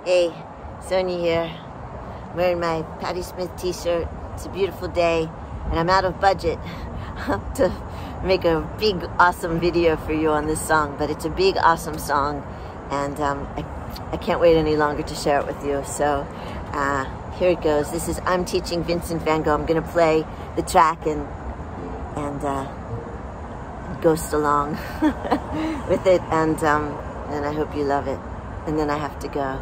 Hey, SONiA here. I'm wearing my Patti Smith t-shirt. It's a beautiful day, and I'm out of budget to make a big, awesome video for you on this song, but it's a big, awesome song, and I can't wait any longer to share it with you. So here it goes. This is I'm Teaching Vincent Van Gogh. I'm going to play the track and ghost along with it, and I hope you love it. And then I have to go.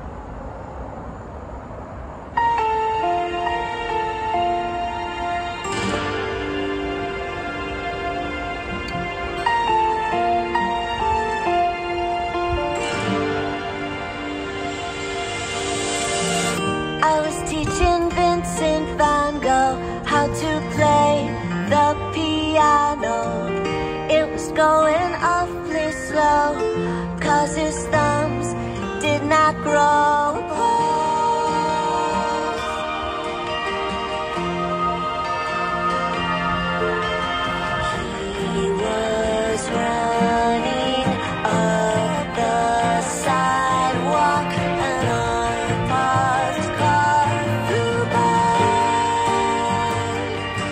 I was teaching Vincent Van Gogh how to play the piano. It was going awfully slow, 'cause his thumbs did not grow. He was running up the sidewalk, and our parked car flew by.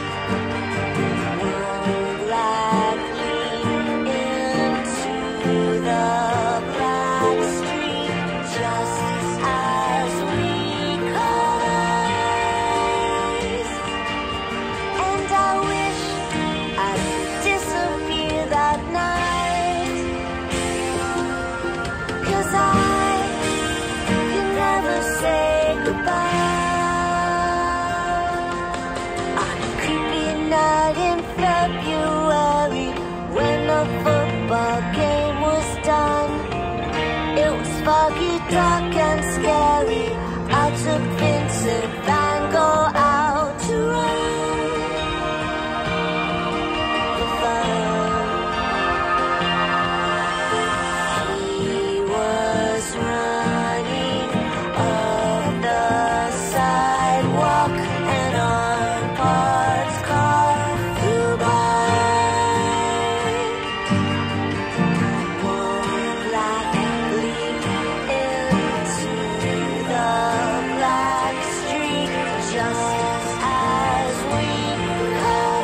One black leap into the black street, just as we caught eyes. And I wish I could disappear that night, 'cause I can never say goodbye. On a creepy night in February, when the football game was done, it was foggy, dark, and scary. I took Vincent Van Gogh out to run for fun. He was running up the sidewalk, and our parked car flew by. One black leap into the black street, just as we caught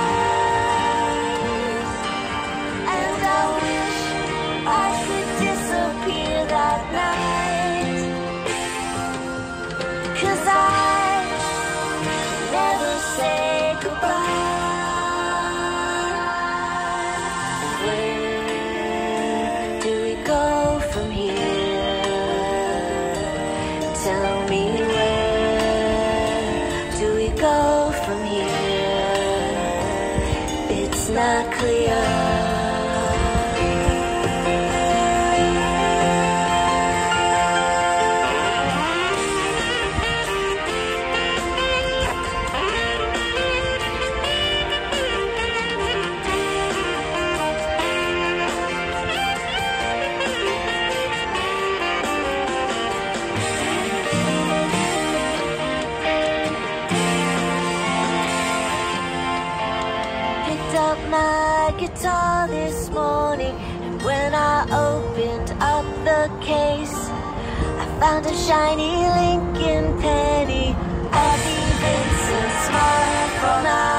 eyes. And I wish I could disappear that night, 'cause I never say goodbye. Where do we go from here? Tell me, where do we go from here? It's not clear. Picked up my guitar this morning, and when I opened up the case, I found a shiny Lincoln penny. I'll be Vincent, smile from now